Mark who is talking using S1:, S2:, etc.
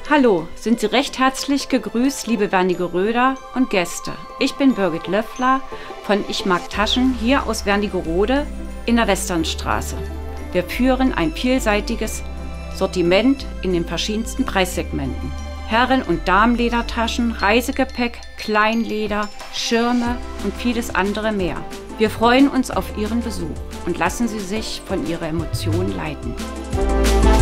S1: Hallo, sind Sie recht herzlich gegrüßt, liebe Wernigeröder und Gäste. Ich bin Birgit Löffler von Ich mag Taschen hier aus Wernigerode in der Westernstraße. Wir führen ein vielseitiges Sortiment in den verschiedensten Preissegmenten. Herren- und Damenledertaschen, Reisegepäck, Kleinleder, Schirme und vieles andere mehr. Wir freuen uns auf Ihren Besuch und lassen Sie sich von Ihrer Emotion leiten.